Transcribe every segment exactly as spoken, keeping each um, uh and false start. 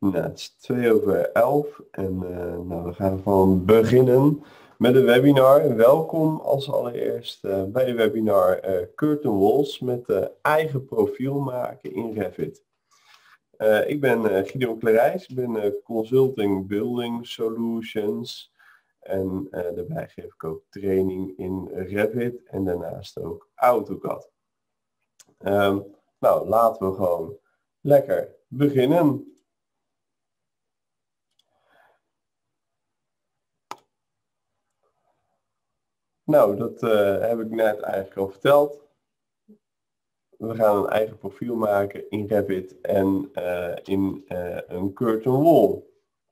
Nou, het is twee over elf en uh, nou, we gaan gewoon beginnen met een webinar. Welkom als allereerst uh, bij de webinar uh, Curtain Walls met uh, eigen profiel maken in Revit. Uh, ik ben uh, Gideon Clarijs, ik ben uh, Consulting Building Solutions en uh, daarbij geef ik ook training in Revit en daarnaast ook AutoCAD. Um, nou, laten we gewoon lekker beginnen. Nou, dat uh, heb ik net eigenlijk al verteld. We gaan een eigen profiel maken in Revit en uh, in uh, een curtain wall.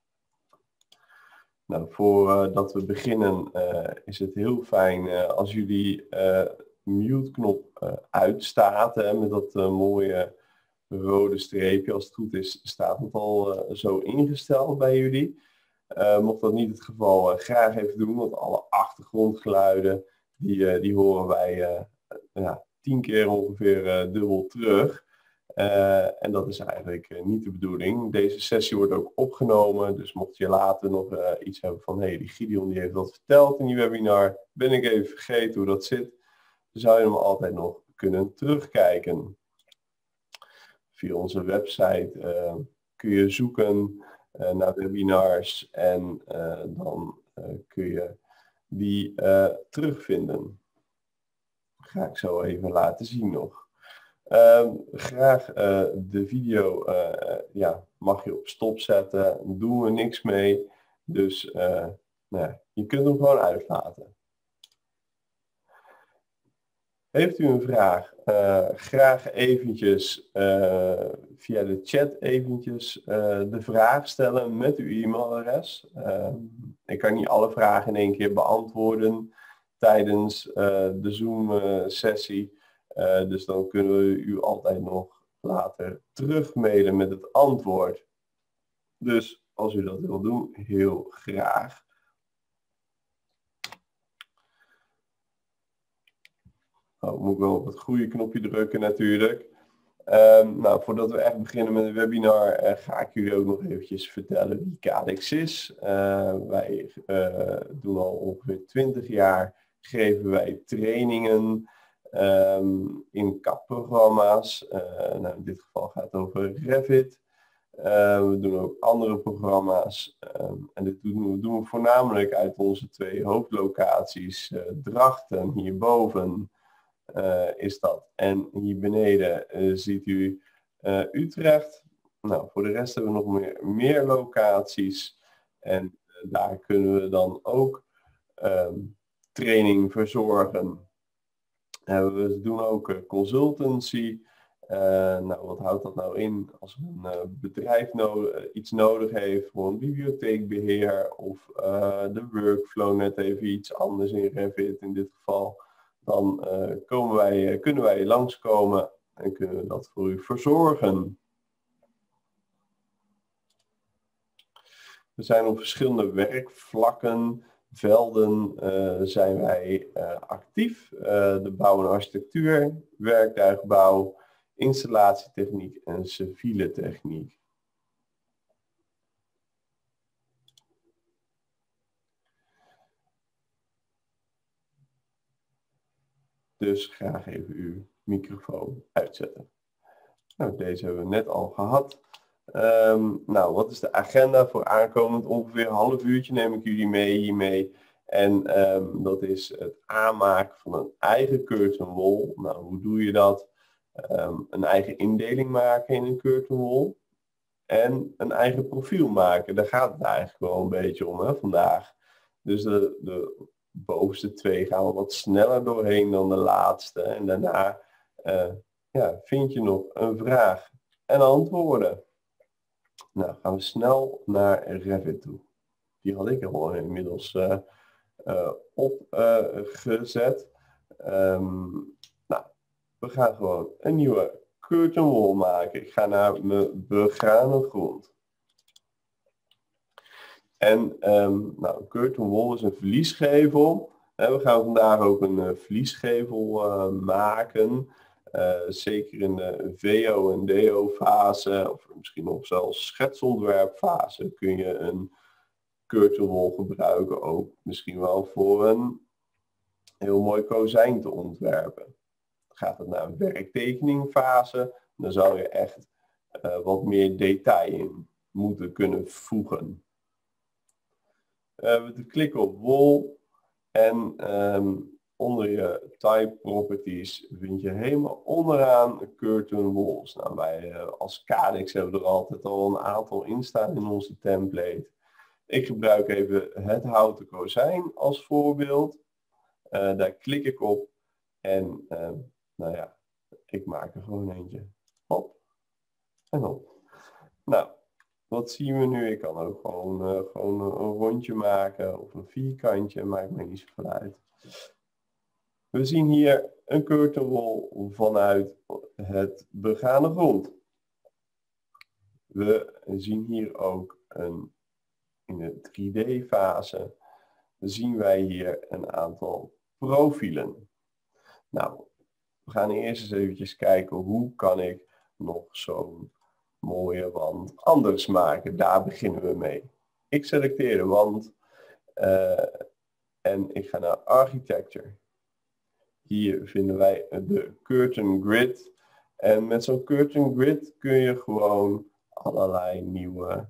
Nou, voordat uh, we beginnen uh, is het heel fijn uh, als jullie uh, mute knop uh, uitstaat, hè, met dat uh, mooie rode streepje. Als het goed is, staat het al uh, zo ingesteld bij jullie. Uh, mocht dat niet het geval, uh, graag even doen, want alle achtergrondgeluiden die, uh, die horen wij uh, ja, tien keer ongeveer uh, dubbel terug. Uh, en dat is eigenlijk uh, niet de bedoeling. Deze sessie wordt ook opgenomen, dus mocht je later nog uh, iets hebben van hé, hey, die Gideon die heeft dat verteld in die webinar, ben ik even vergeten hoe dat zit, dan zou je hem altijd nog kunnen terugkijken. Via onze website uh, kun je zoeken uh, naar webinars en uh, dan uh, kun je die uh, terugvinden. Dat ga ik zo even laten zien nog. Uh, graag uh, de video uh, ja, mag je op stop zetten, daar doen we niks mee. Dus uh, nou ja, je kunt hem gewoon uitlaten. Heeft u een vraag? Uh, graag eventjes uh, via de chat eventjes uh, de vraag stellen met uw e-mailadres. Uh, ik kan niet alle vragen in één keer beantwoorden tijdens uh, de Zoom uh, sessie. Uh, dus dan kunnen we u altijd nog later terugmailen met het antwoord. Dus als u dat wil doen, heel graag. Oh, moet ik wel op het goede knopje drukken natuurlijk. Um, nou, voordat we echt beginnen met het webinar, uh, ga ik jullie ook nog eventjes vertellen wie Cadex is. Uh, wij uh, doen al ongeveer twintig jaar, geven wij trainingen um, in C A D-programma's. Uh, nou, in dit geval gaat het over Revit. Uh, we doen ook andere programma's. Um, en dit doen we, doen we voornamelijk uit onze twee hoofdlocaties, uh, Drachten hierboven. Uh, is dat. En hier beneden uh, ziet u uh, Utrecht. Nou, voor de rest hebben we nog meer, meer locaties. En uh, daar kunnen we dan ook um, training verzorgen. Uh, we doen ook uh, consultancy. Uh, nou, wat houdt dat nou in? Als een uh, bedrijf no uh, iets nodig heeft voor een bibliotheekbeheer of uh, de workflow net even iets anders in Revit in dit geval. Dan uh, komen wij, uh, kunnen wij langskomen en kunnen we dat voor u verzorgen. We zijn op verschillende werkvlakken, velden uh, zijn wij uh, actief. Uh, de bouw en architectuur, werktuigbouw, installatietechniek en civiele techniek. Dus graag even uw microfoon uitzetten. Nou, deze hebben we net al gehad. Um, nou, wat is de agenda voor aankomend? Ongeveer een half uurtje neem ik jullie mee hiermee. En um, dat is het aanmaken van een eigen curtain wall. Nou, hoe doe je dat? Um, een eigen indeling maken in een curtain wall. En een eigen profiel maken. Daar gaat het eigenlijk wel een beetje om, hè, vandaag. Dus de, de bovenste twee gaan we wat sneller doorheen dan de laatste. En daarna uh, ja, vind je nog een vraag en antwoorden. Nou, gaan we snel naar Revit toe. Die had ik al inmiddels uh, uh, opgezet. Uh, um, nou, we gaan gewoon een nieuwe curtain wall maken. Ik ga naar mijn begane grond. En um, nou, een curtain wall is een vliesgevel. En we gaan vandaag ook een uh, vliesgevel uh, maken. Uh, zeker in de V O en D O fase, of misschien nog zelfs schetsontwerpfase, kun je een curtain wall gebruiken, ook misschien wel voor een heel mooi kozijn te ontwerpen. Gaat het naar een werktekeningfase, dan zou je echt uh, wat meer detail in moeten kunnen voegen. Uh, we klikken op wall en um, onder je type properties vind je helemaal onderaan curtain walls. Nou, wij uh, als Cadix hebben er altijd al een aantal in staan in onze template. Ik gebruik even het houten kozijn als voorbeeld. Uh, daar klik ik op en uh, nou ja, ik maak er gewoon eentje. Hop en hop. Nou, wat zien we nu? Ik kan ook gewoon, uh, gewoon een rondje maken of een vierkantje, maakt me niet zoveel uit. We zien hier een curtain wall vanuit het begane grond. We zien hier ook een, in de drie D fase, zien wij hier een aantal profielen. Nou, we gaan eerst eens eventjes kijken hoe kan ik nog zo'n mooie wand anders maken. Daar beginnen we mee. Ik selecteer de wand uh, en ik ga naar Architecture. Hier vinden wij de curtain grid. En met zo'n curtain grid kun je gewoon allerlei nieuwe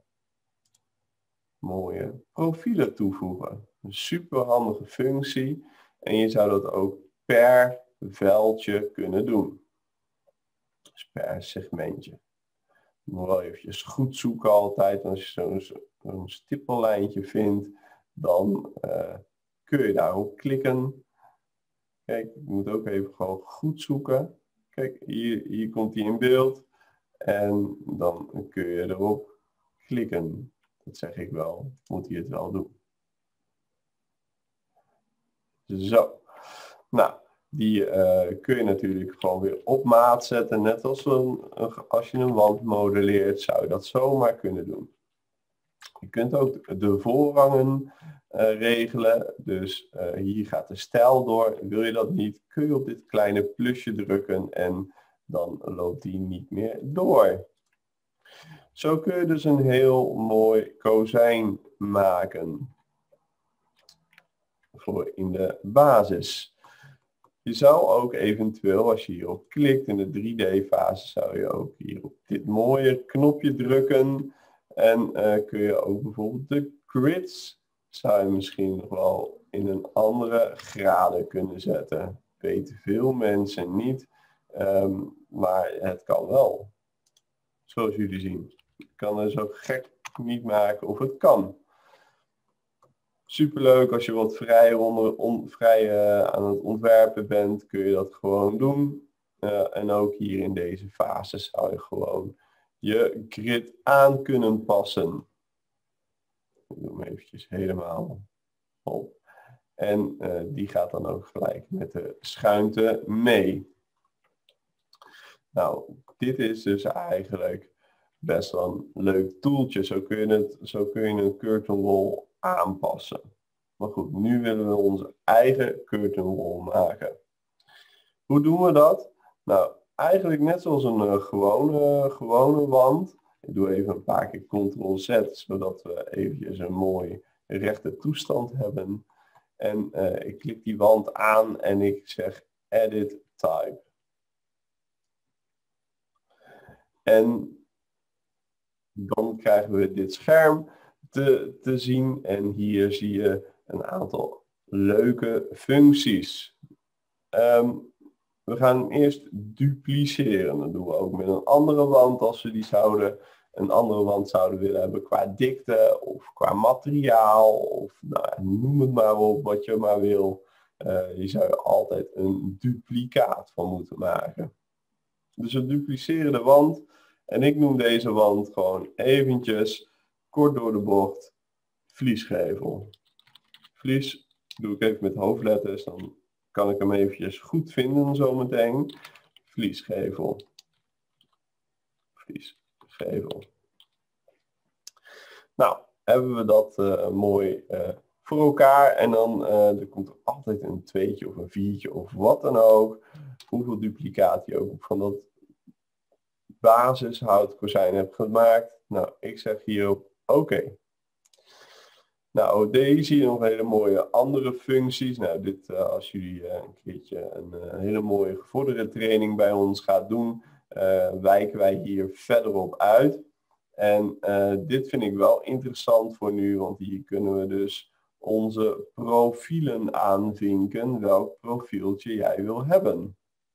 mooie profielen toevoegen. Een super handige functie. En je zou dat ook per veldje kunnen doen. Dus per segmentje. Je moet wel eventjes goed zoeken altijd. Als je zo'n zo stippellijntje vindt, dan uh, kun je daarop klikken. Kijk, je moet ook even gewoon goed zoeken. Kijk, hier, hier komt hij in beeld. En dan kun je erop klikken. Dat zeg ik wel. Moet hij het wel doen. Zo. Nou, die uh, kun je natuurlijk gewoon weer op maat zetten. Net als een, als je een wand modelleert, zou je dat zomaar kunnen doen. Je kunt ook de voorrangen uh, regelen. Dus uh, hier gaat de stijl door. Wil je dat niet, kun je op dit kleine plusje drukken en dan loopt die niet meer door. Zo kun je dus een heel mooi kozijn maken. Voor in de basis. Je zou ook eventueel, als je hierop klikt in de drie D fase, zou je ook hier op dit mooie knopje drukken. En uh, kun je ook bijvoorbeeld de grids, zou je misschien nog wel in een andere graden kunnen zetten. Weten veel mensen niet, um, maar het kan wel. Zoals jullie zien. Je kan er zo gek niet maken of het kan. Superleuk als je wat vrij, onder, on, vrij uh, aan het ontwerpen bent, kun je dat gewoon doen. Uh, en ook hier in deze fase zou je gewoon je grid aan kunnen passen. Ik doe hem eventjes helemaal op. En uh, die gaat dan ook gelijk met de schuinte mee. Nou, dit is dus eigenlijk best wel een leuk toeltje. Zo kun je, het, zo kun je een curtain wall aanpassen. Maar goed, nu willen we onze eigen curtain wall maken. Hoe doen we dat? Nou, eigenlijk net zoals een uh, gewone, gewone wand. Ik doe even een paar keer control Z, zodat we eventjes een mooi rechte toestand hebben. En uh, ik klik die wand aan en ik zeg Edit Type. En dan krijgen we dit scherm te, te zien. En hier zie je een aantal leuke functies. Um, we gaan hem eerst dupliceren. Dat doen we ook met een andere wand als we die zouden, een andere wand zouden willen hebben qua dikte of qua materiaal. Of nou, noem het maar op wat je maar wil. Uh, die zou je altijd een duplicaat van moeten maken. Dus we dupliceren de wand. En ik noem deze wand gewoon eventjes kort door de bocht vliesgevel. Vlies doe ik even met hoofdletters, dan kan ik hem eventjes goed vinden zometeen. Vliesgevel. Vliesgevel. Nou, hebben we dat uh, mooi uh, voor elkaar. En dan uh, er komt er altijd een tweetje of een viertje of wat dan ook. Hoeveel duplicaat je ook van dat basishoutkozijn hebt gemaakt. Nou, ik zeg hierop oké. Okay. Nou, deze zie je nog hele mooie andere functies. Nou, dit uh, als jullie uh, een keertje een uh, hele mooie gevorderde training bij ons gaat doen, uh, wijken wij hier verder op uit. En uh, dit vind ik wel interessant voor nu, want hier kunnen we dus onze profielen aanvinken, welk profieltje jij wil hebben.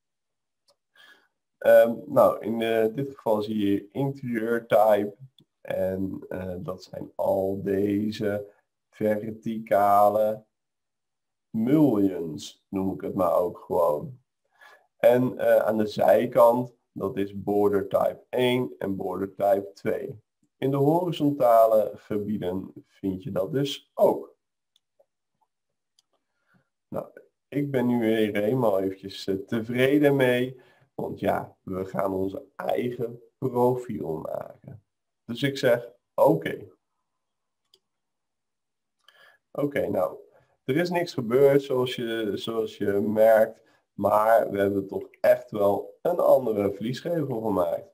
Um, nou, in uh, dit geval zie je interieur type en uh, dat zijn al deze verticale mullions, noem ik het maar ook gewoon. En uh, aan de zijkant, dat is border type één en border type twee. In de horizontale gebieden vind je dat dus ook. Nou, ik ben nu weer helemaal eventjes uh, tevreden mee, want ja, we gaan onze eigen profiel maken. Dus ik zeg oké. Okay. Oké, okay, nou, er is niks gebeurd zoals je, zoals je merkt, maar we hebben toch echt wel een andere vliesgevel gemaakt.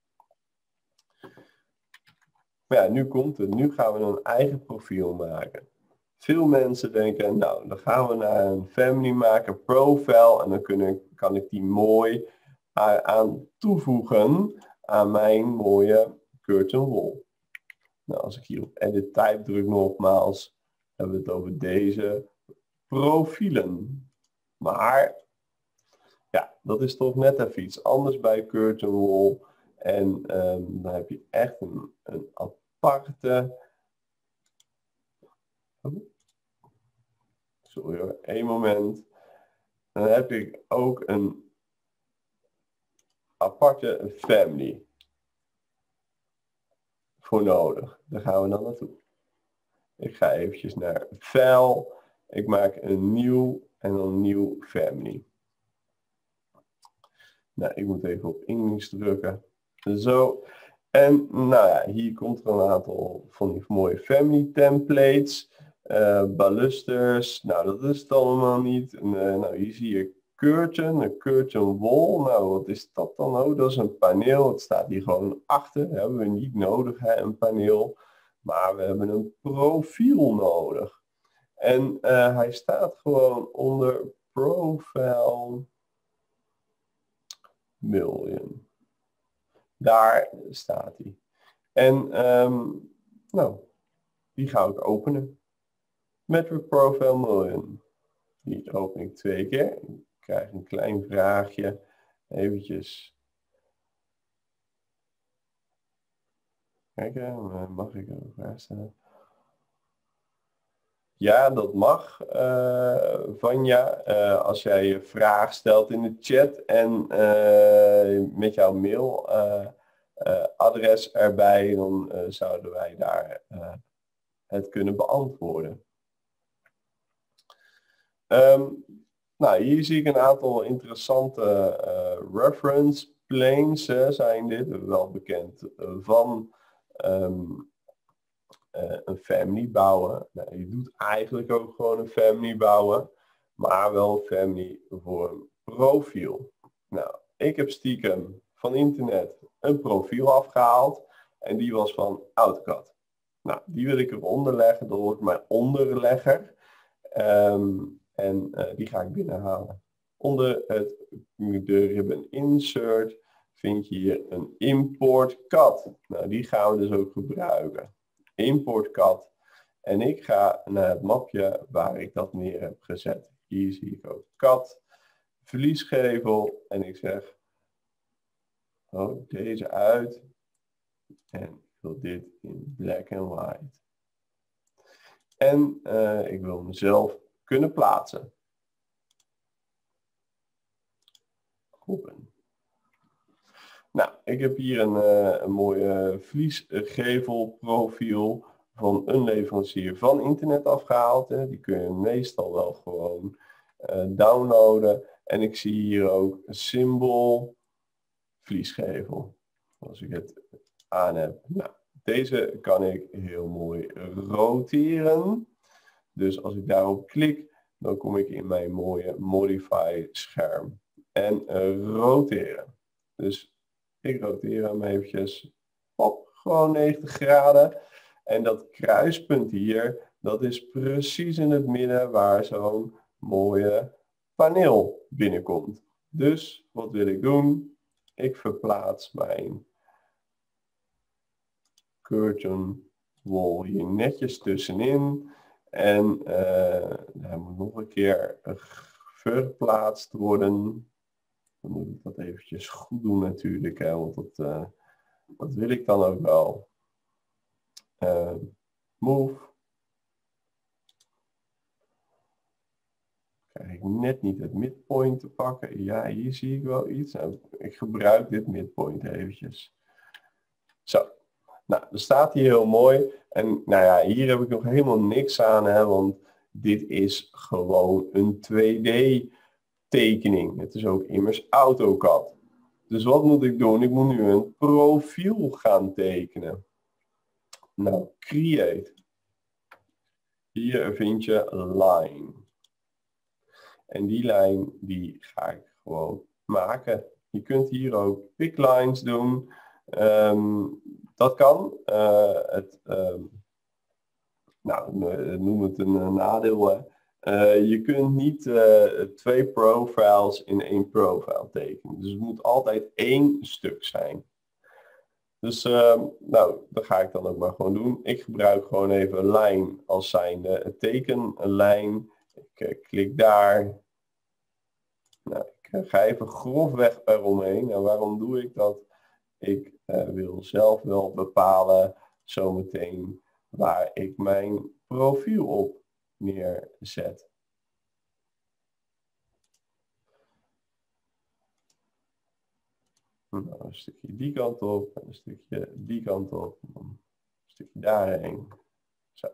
Maar ja, nu komt het. Nu gaan we een eigen profiel maken. Veel mensen denken, nou, dan gaan we naar een family maken, profile, en dan kunnen, kan ik die mooi aan toevoegen aan mijn mooie curtain wall. Nou, als ik hier op edit type druk nogmaals, hebben we het over deze profielen. Maar ja, dat is toch net even iets anders bij curtain wall. En um, dan heb je echt een, een aparte. Sorry hoor, één moment. Dan heb ik ook een aparte family voor nodig. Daar gaan we dan naartoe. Ik ga eventjes naar File. Ik maak een nieuw en dan een nieuw family. Nou, ik moet even op English drukken. Zo. En nou ja, hier komt er een aantal van die mooie family templates. Uh, balusters. Nou, dat is het allemaal niet. En, uh, nou, hier zie je curtain, een curtain wall. Nou, wat is dat dan? Oh, dat is een paneel. Het staat hier gewoon achter. Dat hebben we niet nodig, hè, een paneel. Maar we hebben een profiel nodig. En uh, hij staat gewoon onder profile million. Daar staat hij. En um, nou, die ga ik openen. Metric Profile Million. Die open ik twee keer. Ik krijg een klein vraagje. Eventjes. Kijken, mag ik een vraag stellen? Ja, dat mag, uh, Vanja. Uh, als jij je vraag stelt in de chat en uh, met jouw mail uh, uh, adres erbij, dan uh, zouden wij daar uh, het kunnen beantwoorden. Um, nou, hier zie ik een aantal interessante uh, reference planes, uh, zijn dit, wel bekend uh, van um, uh, een family bouwen. Nou, je doet eigenlijk ook gewoon een family bouwen, maar wel een family voor een profiel. Nou, ik heb stiekem van internet een profiel afgehaald en die was van AutoCAD. Nou, die wil ik eronder leggen, dat wordt mijn onderlegger. Um, En uh, die ga ik binnenhalen. Onder het, de ribbon insert vind je hier een import cat. Nou, die gaan we dus ook gebruiken. Import cat. En ik ga naar het mapje waar ik dat neer heb gezet. Hier zie ik ook cat, vliesgevel. En ik zeg, oh, deze uit. En ik wil dit in black and white. En uh, ik wil mezelf kunnen plaatsen. Groepen. Nou, ik heb hier een, uh, een mooie vliesgevelprofiel van een leverancier van internet afgehaald. Hè. Die kun je meestal wel gewoon uh, downloaden. En ik zie hier ook een symbool vliesgevel. Als ik het aan heb. Nou, deze kan ik heel mooi roteren. Dus als ik daarop klik, dan kom ik in mijn mooie Modify scherm. En uh, roteren. Dus ik roteer hem eventjes op, gewoon negentig graden. En dat kruispunt hier, dat is precies in het midden waar zo'n mooie paneel binnenkomt. Dus wat wil ik doen? Ik verplaats mijn curtain wall hier netjes tussenin. En uh, hij moet nog een keer verplaatst worden. Dan moet ik dat eventjes goed doen natuurlijk, hè, want dat, uh, dat wil ik dan ook wel. Uh, move. Krijg ik net niet het midpoint te pakken. Ja, hier zie ik wel iets. Nou, ik gebruik dit midpoint eventjes. Zo. Nou, dat staat hier heel mooi. En nou ja, hier heb ik nog helemaal niks aan, hè, want dit is gewoon een twee D tekening. Het is ook immers AutoCAD. Dus wat moet ik doen? Ik moet nu een profiel gaan tekenen. Nou, create. Hier vind je line. En die lijn die ga ik gewoon maken. Je kunt hier ook pick lines doen. Um, dat kan. Uh, het, um, nou, noem het een uh, nadeel. Hè. Uh, je kunt niet uh, twee profiles in één profile tekenen. Dus het moet altijd één stuk zijn. Dus uh, nou, dat ga ik dan ook maar gewoon doen. Ik gebruik gewoon even lijn als zijnde het teken, een lijn. Ik uh, klik daar. Nou, ik uh, ga even grofweg eromheen. Nou, waarom doe ik dat? Ik uh, wil zelf wel bepalen zometeen waar ik mijn profiel op neerzet. Nou, een stukje die kant op, en een stukje die kant op, en een stukje daarheen. Zo.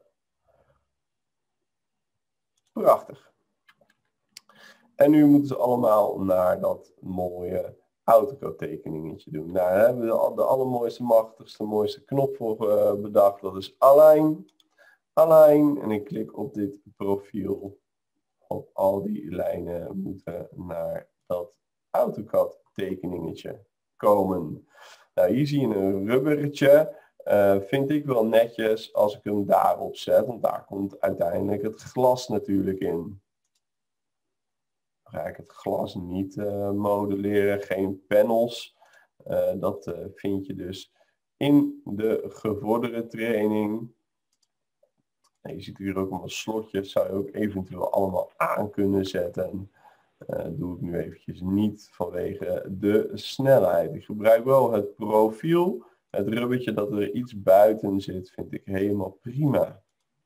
Prachtig. En nu moeten ze allemaal naar dat mooie AutoCAD tekeningetje doen. Nou, daar hebben we de, de allermooiste, machtigste, mooiste knop voor uh, bedacht. Dat is Align. Align. En ik klik op dit profiel. Op al die lijnen moeten naar dat AutoCAD tekeningetje komen. Nou, hier zie je een rubbertje. Uh, vind ik wel netjes als ik hem daarop zet. Want daar komt uiteindelijk het glas natuurlijk in. Ga ik het glas niet uh, modelleren, geen panels. Uh, dat uh, vind je dus in de gevorderde training. En je ziet hier ook allemaal slotjes, zou je ook eventueel allemaal aan kunnen zetten. Uh, doe ik nu eventjes niet vanwege de snelheid. Ik gebruik wel het profiel. Het rubbertje dat er iets buiten zit vind ik helemaal prima.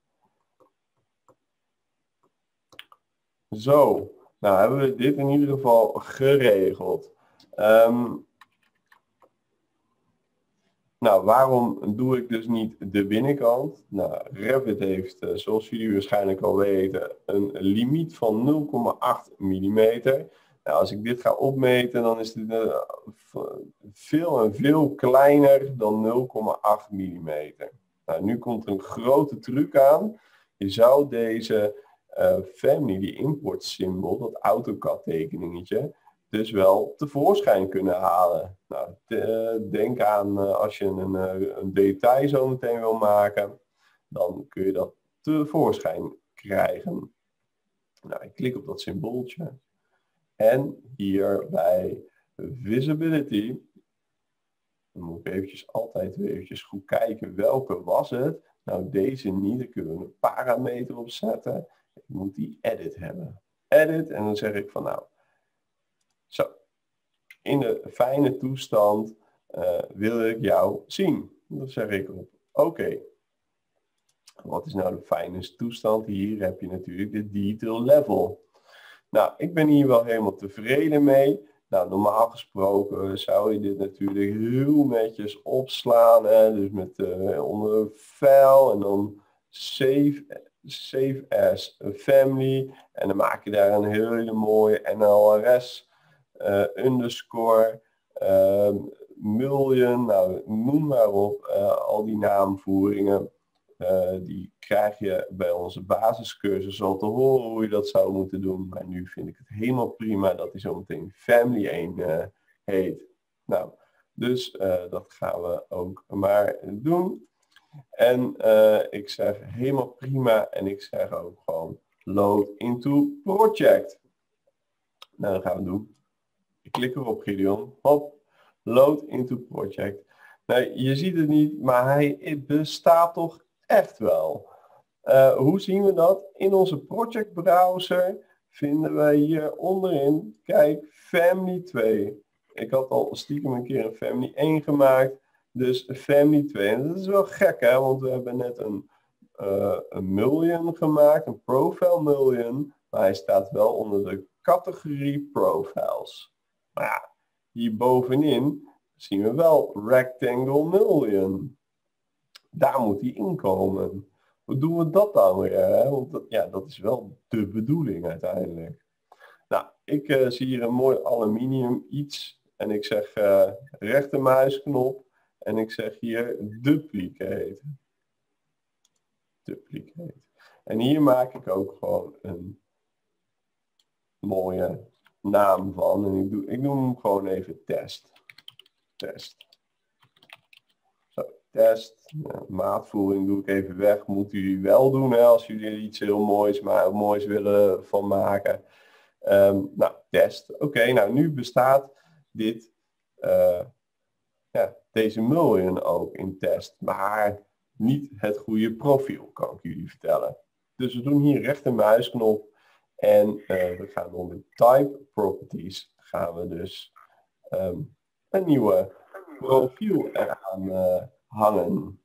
Zo. Nou, hebben we dit in ieder geval geregeld. Um, nou, waarom doe ik dus niet de binnenkant? Nou, Revit heeft, uh, zoals jullie waarschijnlijk al weten, een limiet van nul komma acht millimeter. Nou, als ik dit ga opmeten, dan is dit uh, veel en veel kleiner dan nul komma acht millimeter. Nou, nu komt er een grote truc aan. Je zou deze Uh, family, die import symbool, dat AutoCAD tekeningetje, dus wel tevoorschijn kunnen halen. Nou, te, denk aan uh, als je een, een detail zo meteen wil maken, dan kun je dat tevoorschijn krijgen. Nou, ik klik op dat symbooltje en hier bij Visibility, dan moet ik eventjes altijd weer eventjes goed kijken welke was het. Nou, deze niet, daar kunnen we een parameter op zetten. Ik moet die edit hebben. Edit en dan zeg ik van nou, zo, in de fijne toestand uh, wil ik jou zien. Dan zeg ik op oké. Okay. Wat is nou de fijne toestand? Hier heb je natuurlijk de detail level. Nou, ik ben hier wel helemaal tevreden mee. Nou, normaal gesproken zou je dit natuurlijk heel netjes opslaan. Hè? Dus met uh, onder file en dan save. Save as a family en dan maak je daar een hele mooie N L R S uh, underscore uh, million, nou noem maar op, uh, al die naamvoeringen Uh, die krijg je bij onze basiscursus al te horen hoe je dat zou moeten doen. Maar nu vind ik het helemaal prima dat hij zometeen Family één uh, heet. Nou, dus uh, dat gaan we ook maar doen. En uh, ik zeg helemaal prima en ik zeg ook gewoon load into project. Nou, dat gaan we doen. Ik klik erop, Gideon. Hop, load into project. Nou, je ziet het niet, maar hij bestaat toch echt wel. Uh, hoe zien we dat? In onze project browser vinden we hier onderin, kijk, Family twee. Ik had al stiekem een keer een Family één gemaakt, dus Family twee. En dat is wel gek, hè, want we hebben net een, uh, een million gemaakt, een profile million, maar hij staat wel onder de categorie profiles. Maar ja, hier bovenin zien we wel rectangle million. Daar moet hij inkomen. Hoe doen we dat dan weer? Hè? Want dat, ja, dat is wel de bedoeling uiteindelijk. Nou, ik uh, zie hier een mooi aluminium iets. En ik zeg uh, rechtermuisknop. En ik zeg hier duplicate. Duplicate. En hier maak ik ook gewoon een mooie naam van. En ik doe, ik doe hem gewoon even test. Test. Zo, test. Ja, maatvoering doe ik even weg. Moeten jullie wel doen, hè, als jullie er iets heel moois, maar, moois willen van maken. Um, nou, test. Oké, okay, nou nu bestaat dit, uh, ja, deze million ook in test. Maar niet het goede profiel, kan ik jullie vertellen. Dus we doen hier rechtermuisknop. En uh, we gaan onder type properties gaan we dus um, een nieuwe profiel eraan uh, hangen.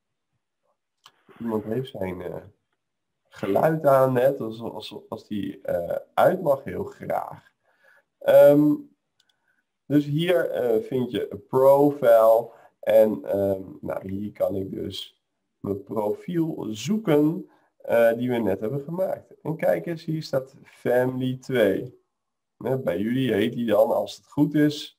Iemand heeft zijn uh, geluid aan net, als, als, als die uh, uit mag, heel graag. Um, dus hier uh, vind je een profile en um, nou, hier kan ik dus mijn profiel zoeken uh, die we net hebben gemaakt. En kijk eens, hier staat Family twee. Uh, bij jullie heet die dan, als het goed is,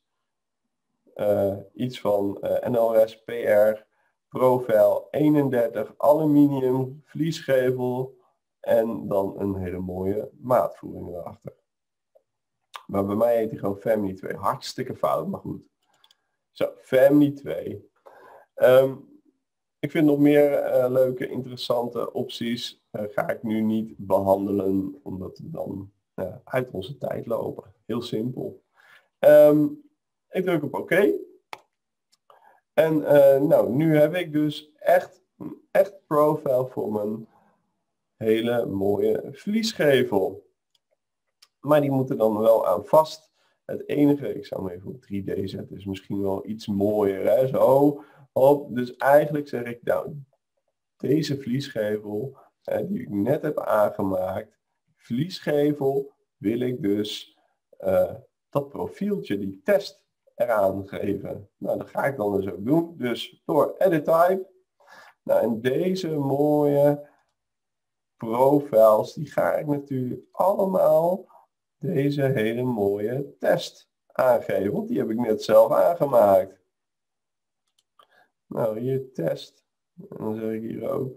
uh, iets van uh, N L S P R profile eenendertig aluminium vliesgevel en dan een hele mooie maatvoering erachter. Maar bij mij heet hij gewoon Family twee. Hartstikke fout, maar goed. Zo, Family twee. Um, ik vind nog meer uh, leuke, interessante opties. Uh, ga ik nu niet behandelen, omdat we dan uh, uit onze tijd lopen. Heel simpel. Um, ik druk op oké. Okay. En uh, nou, nu heb ik dus echt een echt profile voor mijn hele mooie vliesgevel. Maar die moeten dan wel aan vast. Het enige, ik zou hem even op drie D zetten, is misschien wel iets mooier. Hè? Zo, hop. Dus eigenlijk zeg ik, nou, deze vliesgevel, hè, die ik net heb aangemaakt, vliesgevel, wil ik dus uh, dat profieltje, die test, eraan geven. Nou, dat ga ik dan dus ook doen. Dus door edit type. Nou, en deze mooie profiles, die ga ik natuurlijk allemaal deze hele mooie test aangeven. Want die heb ik net zelf aangemaakt. Nou, hier test. En dan zeg ik hier ook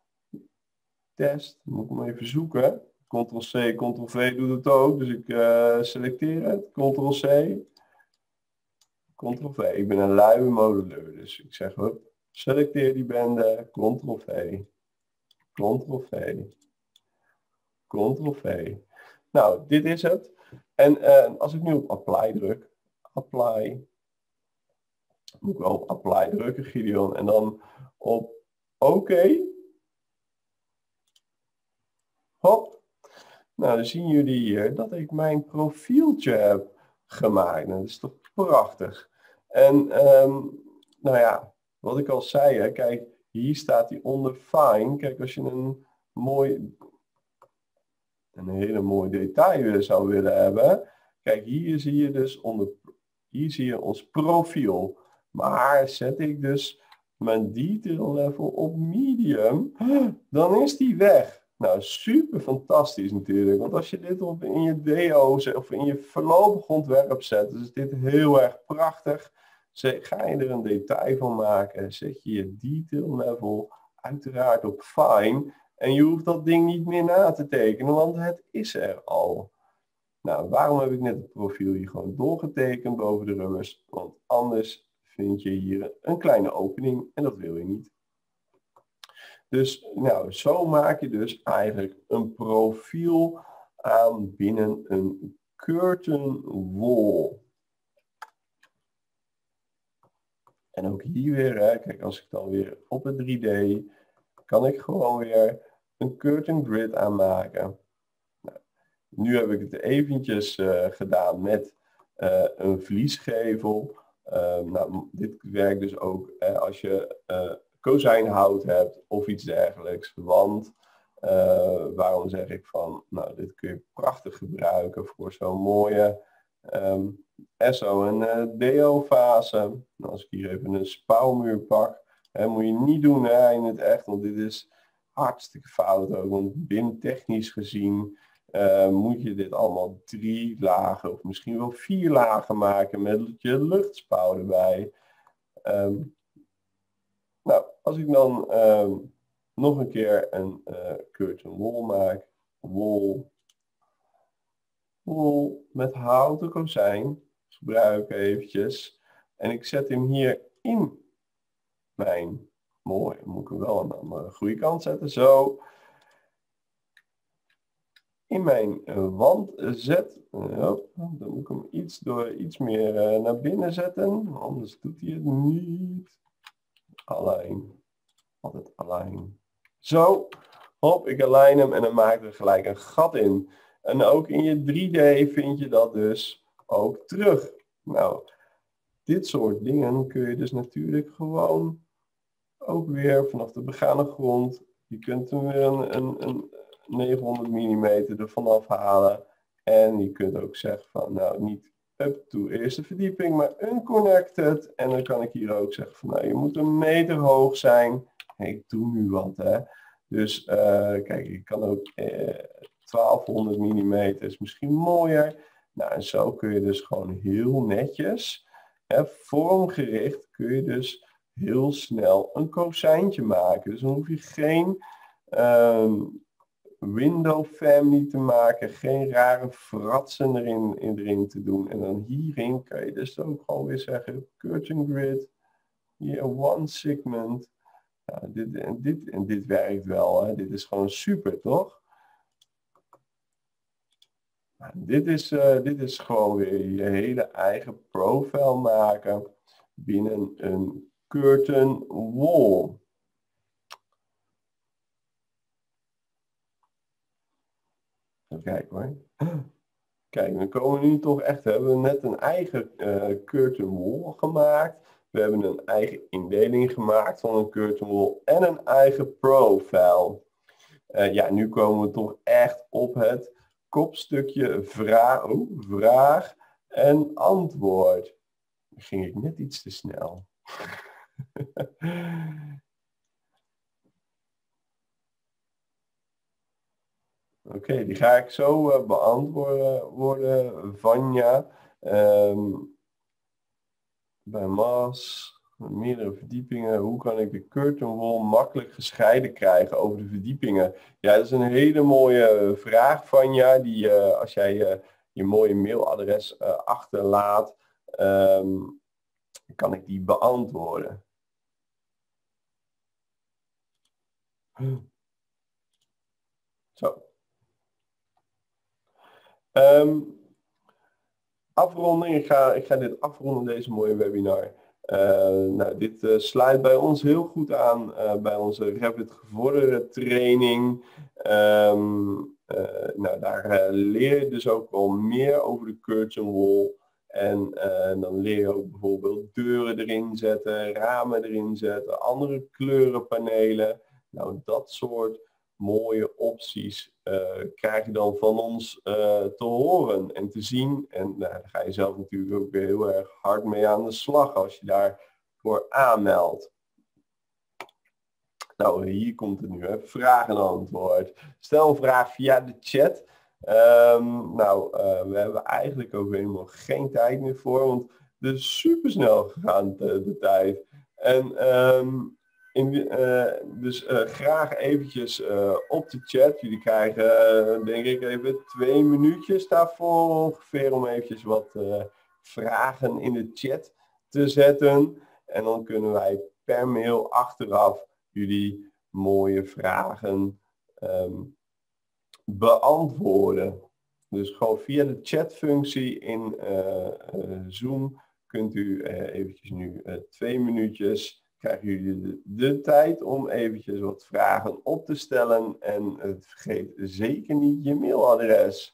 test. Moet ik hem even zoeken. Ctrl C, Ctrl V doet het ook. Dus ik uh, selecteer het. Ctrl C. Ctrl V. Ik ben een luie modelleur. Dus ik zeg hup. Selecteer die bende. Ctrl V. Ctrl V. Ctrl V. Nou, dit is het. En uh, als ik nu op apply druk. Apply. Moet ik wel op apply drukken, Gideon. En dan op oké. Okay. Hop. Nou, dan zien jullie hier dat ik mijn profieltje heb gemaakt. Nou, dat is toch prachtig. En um, nou ja, wat ik al zei, hè, kijk, hier staat hij onder fine. Kijk, als je een mooi, een hele mooi detail zou willen hebben. Kijk, hier zie je dus onder, hier zie je ons profiel. Maar zet ik dus mijn detail level op medium, dan is die weg. Nou, super fantastisch natuurlijk. Want als je dit op in je D O of in je voorlopig ontwerp zet, is dit heel erg prachtig. Ga je er een detail van maken, zet je je detail level uiteraard op fine. En je hoeft dat ding niet meer na te tekenen, want het is er al. Nou, waarom heb ik net het profiel hier gewoon doorgetekend boven de rubbers? Want anders vind je hier een kleine opening en dat wil je niet. Dus nou, zo maak je dus eigenlijk een profiel aan binnen een curtain wall. En ook hier weer, hè, kijk, als ik dan weer op het drie D, kan ik gewoon weer een curtain grid aanmaken. Nou, nu heb ik het eventjes uh, gedaan met uh, een vliesgevel. Uh, nou, dit werkt dus ook uh, als je uh, kozijnhout hebt of iets dergelijks. Want uh, waarom zeg ik van, nou, dit kun je prachtig gebruiken voor zo'n mooie um, S O en uh, D O-fase. Nou, als ik hier even een spouwmuur pak, hè, moet je niet doen, hè, in het echt, want dit is hartstikke fout ook. Want bimtechnisch gezien uh, moet je dit allemaal drie lagen of misschien wel vier lagen maken met je luchtspouw erbij. Um, nou, als ik dan um, nog een keer een uh, curtain wall maak, wall, wall met houten kozijn, gebruik eventjes, en ik zet hem hier in mijn, mooi, moet ik hem wel aan de goede kant zetten, zo, in mijn uh, wand zet, uh, dan moet ik hem iets, door, iets meer uh, naar binnen zetten, anders doet hij het niet. Align. Altijd align. Zo. Hop, ik align hem en dan maak ik er gelijk een gat in. En ook in je drie D vind je dat dus ook terug. Nou, dit soort dingen kun je dus natuurlijk gewoon ook weer vanaf de begane grond. Je kunt er weer een, een, een negenhonderd millimeter ervan afhalen. En je kunt ook zeggen van, nou, niet up to eerste verdieping, maar unconnected. En dan kan ik hier ook zeggen van, nou, je moet een meter hoog zijn. Hey, ik doe nu wat, hè. Dus uh, kijk, je kan ook uh, twaalfhonderd millimeter is misschien mooier. Nou, en zo kun je dus gewoon heel netjes, hè, vormgericht, kun je dus heel snel een kozijntje maken. Dus dan hoef je geen um, window family te maken, geen rare fratsen erin, erin te doen. En dan hierin kan je dus ook gewoon weer zeggen, curtain grid, hier one segment. Ja, dit, en, dit, en dit werkt wel, hè. Dit is gewoon super, toch? Nou, dit, is, uh, dit is gewoon weer je hele eigen profile maken binnen een curtain wall. Even kijken hoor. Kijk, dan komen we nu toch echt, we hebben net een eigen uh, curtain wall gemaakt. We hebben een eigen indeling gemaakt van een curtain wall en een eigen profile. Uh, ja, nu komen we toch echt op het kopstukje vraag, oh, vraag en antwoord. Dan ging ik net iets te snel. Oké, okay, die ga ik zo uh, beantwoorden worden, Vanja. Um, bij Mas, meerdere verdiepingen. Hoe kan ik de curtain wall makkelijk gescheiden krijgen over de verdiepingen? Ja, dat is een hele mooie vraag, Vanja. Die uh, als jij uh, je mooie mailadres uh, achterlaat, um, kan ik die beantwoorden. Zo. Um, afronding, ik ga, ik ga dit afronden, deze mooie webinar. Uh, nou, dit uh, sluit bij ons heel goed aan uh, bij onze Revit gevorderde training. Um, uh, nou, daar uh, leer je dus ook wel meer over de curtain wall. En uh, dan leer je ook bijvoorbeeld deuren erin zetten, ramen erin zetten, andere kleurenpanelen. Nou, dat soort mooie opties uh, krijg je dan van ons uh, te horen en te zien. En nou, daar ga je zelf natuurlijk ook weer heel erg hard mee aan de slag als je daarvoor aanmeldt. Nou, hier komt het nu, hè. Vraag en antwoord. Stel een vraag via de chat. Um, nou, uh, we hebben eigenlijk ook helemaal geen tijd meer voor, want het is super snel gegaan de, de tijd. En um, In, uh, dus uh, graag eventjes uh, op de chat. Jullie krijgen uh, denk ik even twee minuutjes daarvoor ongeveer om eventjes wat uh, vragen in de chat te zetten. En dan kunnen wij per mail achteraf jullie mooie vragen um, beantwoorden. Dus gewoon via de chatfunctie in uh, uh, Zoom kunt u uh, eventjes nu uh, twee minuutjes, krijgen jullie de, de tijd om eventjes wat vragen op te stellen. En uh, vergeet zeker niet je mailadres.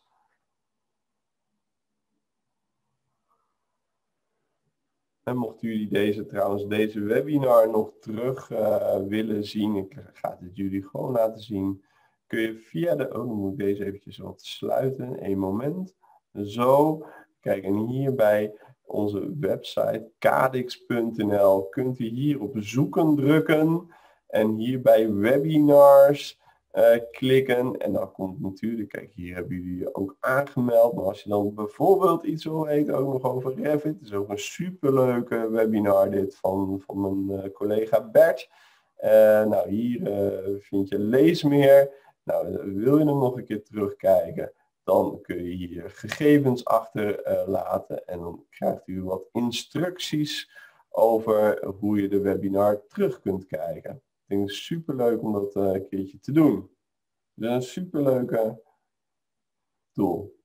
En mochten jullie deze trouwens, deze webinar nog terug uh, willen zien, ik ga het jullie gewoon laten zien, kun je via de, oh dan moet ik deze eventjes wat sluiten, een moment. Zo, kijk en hier bij onze website kadix punt n l kunt u hier op zoeken drukken en hier bij webinars uh, klikken en dan komt natuurlijk, kijk hier hebben jullie je ook aangemeld, maar als je dan bijvoorbeeld iets wil weten ook nog over Revit, is ook een superleuke webinar dit van, van mijn uh, collega Bert. Uh, nou hier uh, vind je lees meer. Nou, wil je hem nog een keer terugkijken, dan kun je hier gegevens achterlaten uh, en dan krijgt u wat instructies over hoe je de webinar terug kunt kijken. Ik denk het is super leuk om dat uh, een keertje te doen. Dus een super leuke tool.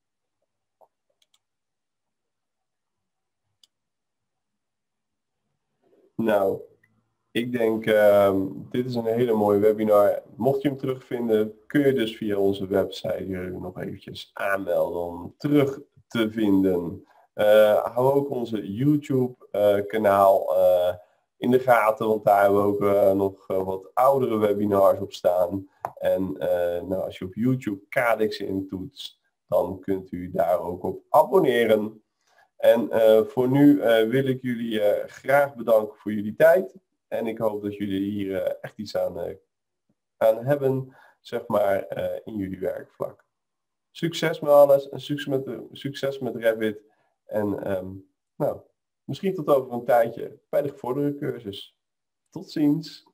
Nou, ik denk, uh, dit is een hele mooie webinar. Mocht je hem terugvinden, kun je dus via onze website hier nog eventjes aanmelden om terug te vinden. Uh, hou ook onze YouTube uh, kanaal uh, in de gaten, want daar hebben we ook uh, nog uh, wat oudere webinars op staan. En uh, nou, als je op YouTube Kadix intoetst, dan kunt u daar ook op abonneren. En uh, voor nu uh, wil ik jullie uh, graag bedanken voor jullie tijd. En ik hoop dat jullie hier uh, echt iets aan, uh, aan hebben, zeg maar, uh, in jullie werkvlak. Succes met alles en succes met, uh, succes met Revit. En um, nou, misschien tot over een tijdje bij de gevorderde cursus. Tot ziens!